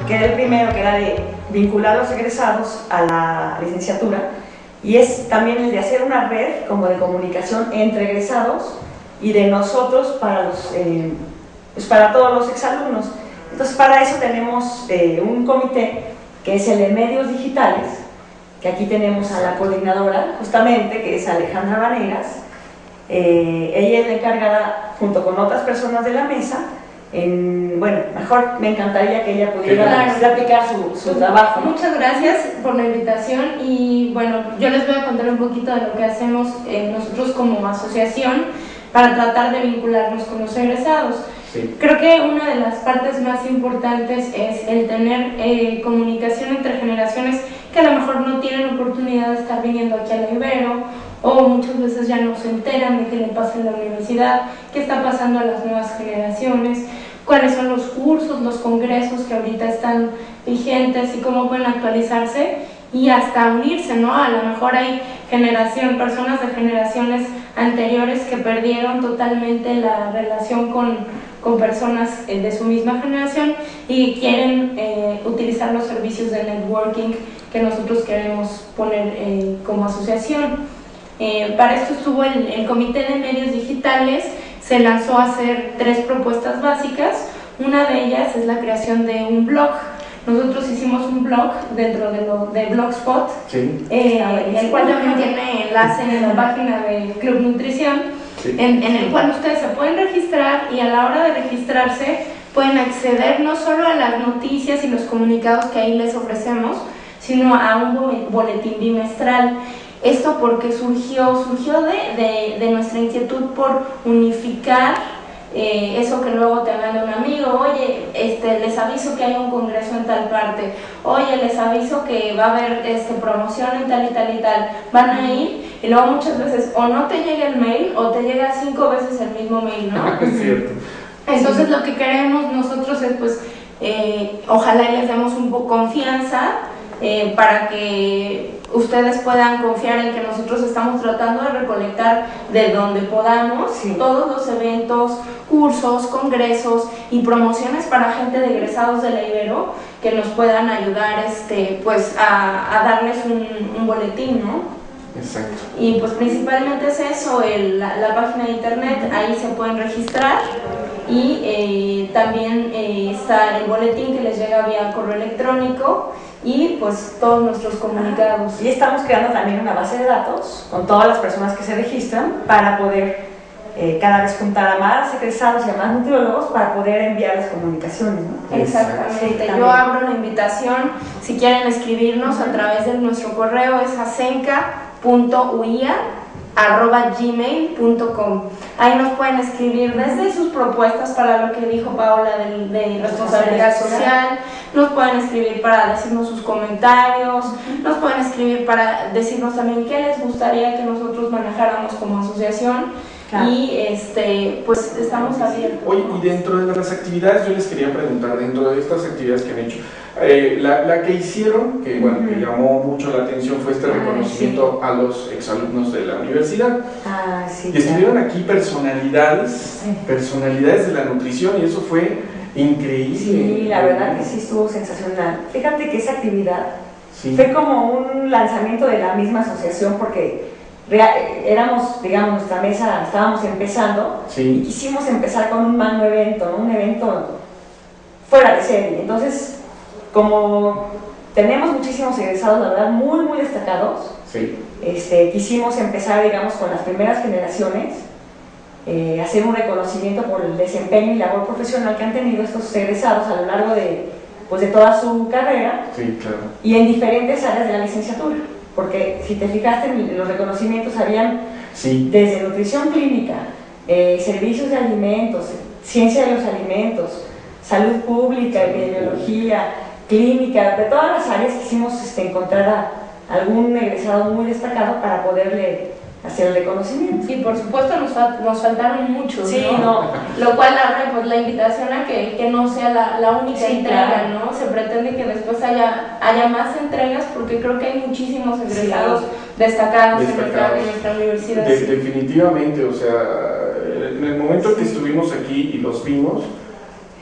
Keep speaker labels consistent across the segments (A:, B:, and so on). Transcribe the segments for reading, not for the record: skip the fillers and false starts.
A: que era el primero, que era de vincular a los egresados a la licenciatura, y es también el de hacer una red como de comunicación entre egresados y de nosotros para, pues para todos los exalumnos. Entonces, para eso tenemos un comité que es el de medios digitales, que aquí tenemos a la coordinadora, justamente, que es Alejandra Vanegas. Ella es la encargada, junto con otras personas de la mesa, bueno, mejor me encantaría que ella pudiera aplicar su trabajo, ¿no?
B: Muchas gracias por la invitación y bueno, yo les voy a contar un poquito de lo que hacemos nosotros como asociación para tratar de vincularnos con los egresados. Sí. Creo que una de las partes más importantes es el tener comunicación entre generaciones que a lo mejor no tienen oportunidad de estar viniendo aquí a la Ibero, o muchas veces ya no se enteran de qué le pasa en la universidad, qué está pasando a las nuevas generaciones, cuáles son los cursos, los congresos que ahorita están vigentes y cómo pueden actualizarse y hasta unirse, ¿no? A lo mejor hay personas de generaciones anteriores que perdieron totalmente la relación con personas de su misma generación y quieren utilizar los servicios de networking que nosotros queremos poner como asociación. Para esto estuvo el Comité de Medios Digitales, se lanzó a hacer 3 propuestas básicas. Una de ellas es la creación de un blog. Nosotros hicimos un blog dentro de Blogspot, sí. El cual también tiene enlace en la página de Club Nutrición, sí. en el cual ustedes se pueden registrar y a la hora de registrarse pueden acceder no solo a las noticias y los comunicados que ahí les ofrecemos, sino a un boletín bimestral. Esto porque surgió de nuestra inquietud por unificar eso que luego te hablan de un amigo, oye, les aviso que hay un congreso en tal parte, oye, les aviso que va a haber promoción en tal y tal y tal, van a ir, y luego muchas veces o no te llega el mail o te llega 5 veces el mismo mail, ¿no?
C: Es cierto.
B: Entonces lo que queremos nosotros es pues, ojalá les demos un poco confianza para que ustedes puedan confiar en que nosotros estamos tratando de recolectar de donde podamos, sí, todos los eventos, cursos, congresos y promociones para gente de egresados de la Ibero que nos puedan ayudar pues a darles un boletín, ¿no?
C: Exacto.
B: Y pues principalmente es eso, la página de internet, ahí se pueden registrar y también está el boletín que les llega vía correo electrónico y pues todos nuestros comunicados.
A: Y estamos creando también una base de datos con todas las personas que se registran para poder cada vez juntar a más egresados y a más nutriólogos para poder enviar las comunicaciones, ¿no?
B: Exactamente. Sí, yo abro la invitación, si quieren escribirnos a través de nuestro correo es asenca.uia@gmail.com. Ahí nos pueden escribir desde sus propuestas para lo que dijo Paola de responsabilidad social, nos pueden escribir para decirnos sus comentarios, nos pueden escribir para decirnos también qué les gustaría que nosotros manejáramos como asociación. Claro. Y pues estamos abiertos.
C: Oye, y dentro de las actividades yo les quería preguntar, dentro de estas actividades que han hecho, la que hicieron, que bueno, que llamó mucho la atención fue este reconocimiento, sí, a los exalumnos de la universidad.
A: Sí,
C: y estuvieron aquí personalidades de la nutrición y eso fue increíble.
A: Sí, la verdad que sí estuvo sensacional. Fíjate que esa actividad, sí, fue como un lanzamiento de la misma asociación porque éramos, digamos, nuestra mesa, estábamos empezando, sí, y quisimos empezar con un magno evento, ¿no? Un evento fuera de serie. Entonces, como tenemos muchísimos egresados, la verdad, muy, muy destacados, sí, quisimos empezar, digamos, con las primeras generaciones, hacer un reconocimiento por el desempeño y labor profesional que han tenido estos egresados a lo largo de toda su carrera,
C: sí, claro,
A: y en diferentes áreas de la licenciatura. Porque si te fijaste en los reconocimientos habían, sí, desde nutrición clínica, servicios de alimentos, ciencia de los alimentos, salud pública, epidemiología, clínica, de todas las áreas quisimos encontrar a algún egresado muy destacado para poderle hacer el reconocimiento.
B: Y por supuesto nos faltaron muchos,
A: sí,
B: ¿no? Lo cual abre pues la invitación a que no sea la única, sí, entrega, claro, ¿no? Se pretende que después haya más entregas porque creo que hay muchísimos egresados, sí, destacados en nuestra universidad.
C: Definitivamente, o sea, en el momento, sí, que estuvimos aquí y los vimos,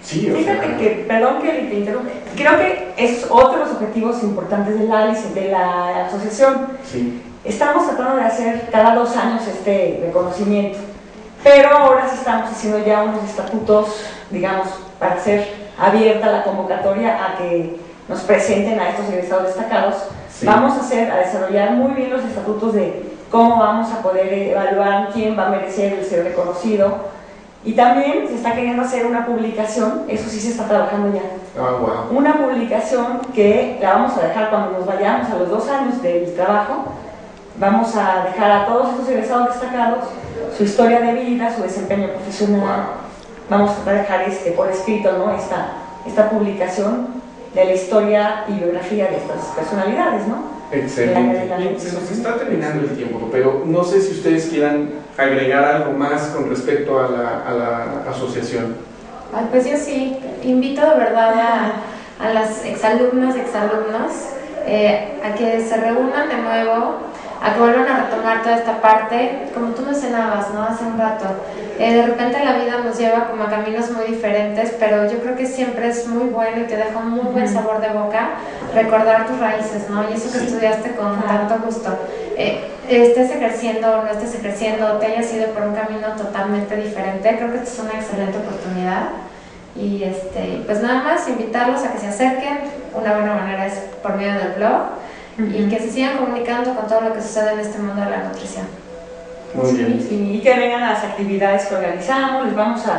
C: Sí,
A: fíjate que, perdón que te interrumpa, creo que es otro de los objetivos importantes de la asociación.
C: Sí.
A: Estamos tratando de hacer cada 2 años este reconocimiento, pero ahora sí estamos haciendo ya unos estatutos, digamos, para hacer abierta la convocatoria a que nos presenten a estos egresados destacados. Sí. Vamos a desarrollar muy bien los estatutos de cómo vamos a poder evaluar quién va a merecer el ser reconocido. Y también se está queriendo hacer una publicación, eso sí se está trabajando ya.
C: Wow.
A: Una publicación que la vamos a dejar cuando nos vayamos a los 2 años del trabajo. Vamos a dejar a todos estos egresados destacados su historia de vida, su desempeño profesional.
C: Wow.
A: Vamos a dejar por escrito, ¿no? esta publicación de la historia y biografía de estas personalidades, ¿no?
C: Excelente. Bien, se nos está terminando el tiempo, pero no sé si ustedes quieran agregar algo más con respecto a la asociación.
B: Pues yo sí, invito de verdad a las exalumnas y exalumnos a que se reúnan de nuevo, a que vuelvan a retomar toda esta parte, como tú mencionabas, ¿no? Hace un rato. De repente la vida nos lleva como a caminos muy diferentes, pero yo creo que siempre es muy bueno y te deja un muy buen sabor de boca recordar tus raíces, ¿no? Y eso que estudiaste con tanto gusto. Estés ejerciendo o no estés ejerciendo, te hayas ido por un camino totalmente diferente, creo que esta es una excelente oportunidad. Y pues nada más invitarlos a que se acerquen. Una buena manera es por medio del blog y que se sigan comunicando con todo lo que sucede en este mundo de la nutrición.
C: Muy bien.
A: Sí, y que vengan a las actividades que organizamos,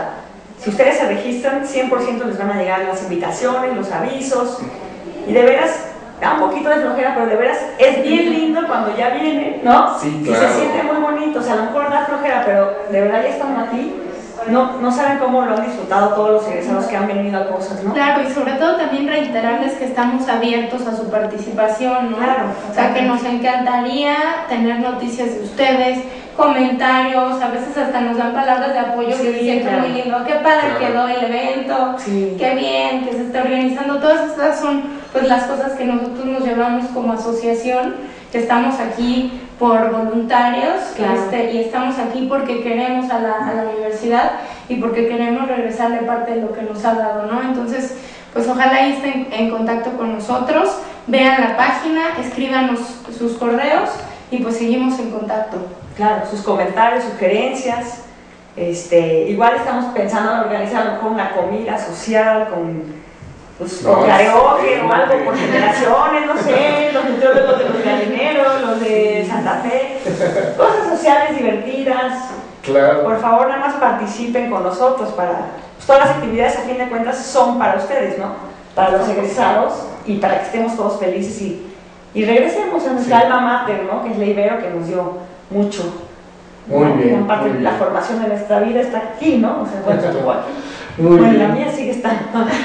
A: si ustedes se registran, 100% les van a llegar las invitaciones, los avisos, y de veras, da un poquito de flojera, pero de veras es bien lindo cuando ya vienen, ¿no?
C: Sí, claro.
A: Y se siente muy bonito, o sea, a lo mejor da flojera, pero de verdad ya están aquí. No saben cómo lo han disfrutado todos los egresados que han venido a cosas, ¿no?
B: Claro, y sobre todo también reiterarles que estamos abiertos a su participación, ¿no?
A: Claro.
B: O sea, que nos encantaría tener noticias de ustedes, comentarios, a veces hasta nos dan palabras de apoyo,
A: sí,
B: que se siente muy lindo, qué padre quedó el evento, qué bien, que se está organizando. Todas estas son pues las cosas que nosotros nos llevamos como asociación, que estamos aquí por voluntarios, y estamos aquí porque queremos a la universidad y porque queremos regresarle parte de lo que nos ha dado, ¿no? Entonces, pues ojalá estén en contacto con nosotros, vean la página, escríbanos sus correos y pues seguimos en contacto.
A: Claro, sus comentarios, sugerencias. Igual estamos pensando en organizar a lo mejor una comida social con karaoke o algo por generaciones, no sé, los nutriólogos de los gallineros, los de Santa Fe, cosas sociales divertidas.
C: Claro.
A: Por favor, nada más participen con nosotros todas las actividades a fin de cuentas son para ustedes, ¿no? Para los egresados y para que estemos todos felices y regresemos a nuestra alma mater, ¿no? Que es la Ibero, que nos dio mucho.
C: Muy bien.
A: Gran parte de la formación de nuestra vida está aquí, ¿no? O sea, bueno, aquí.
C: Muy bien.
A: La mía sigue estando.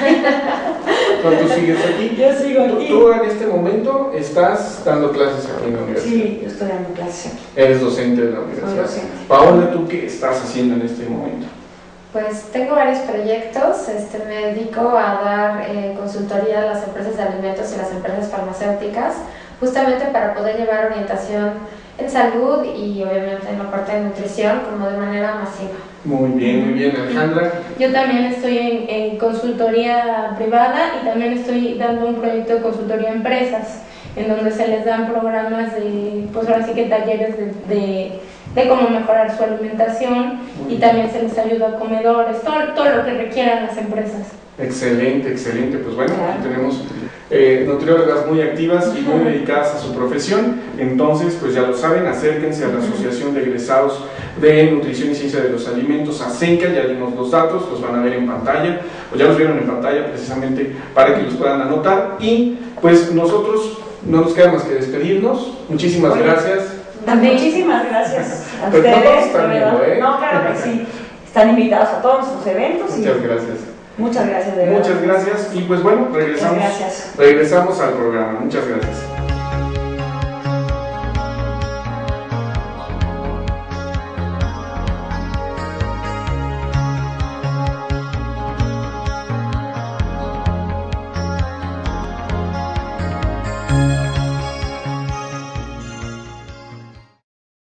C: ¿Tú sigues aquí?
A: Yo sigo aquí.
C: ¿Tú en este momento estás dando clases aquí en la universidad?
A: Sí, yo estoy dando clases aquí.
C: Eres docente de la universidad.
A: Soy docente.
C: Paola, ¿tú qué estás haciendo en este momento?
B: Pues tengo varios proyectos, me dedico a dar consultoría a las empresas de alimentos y las empresas farmacéuticas, justamente para poder llevar orientación en salud y obviamente en la parte de nutrición como de manera masiva.
C: Muy bien, Alejandra.
B: Yo también estoy en consultoría privada y también estoy dando un proyecto de consultoría a empresas, en donde se les dan programas de, pues ahora sí que talleres de cómo mejorar su alimentación y también se les ayuda a comedores, todo lo que requieran las empresas.
C: Excelente, pues bueno, aquí tenemos nutriólogas muy activas y muy dedicadas a su profesión. Entonces, pues ya lo saben, acérquense a la Asociación de Egresados de Nutrición y Ciencia de los Alimentos, ASENCA, ya dimos los datos, los van a ver en pantalla, o ya los vieron en pantalla precisamente para que los puedan anotar. Y pues nosotros no nos queda más que despedirnos. Muchísimas gracias.
A: Muchísimas gracias a
C: ustedes.
A: No, claro que sí. Están invitados a todos los eventos.
C: Muchas gracias.
A: Muchas gracias, de verdad.
C: Muchas gracias y pues bueno, regresamos al programa. Muchas gracias.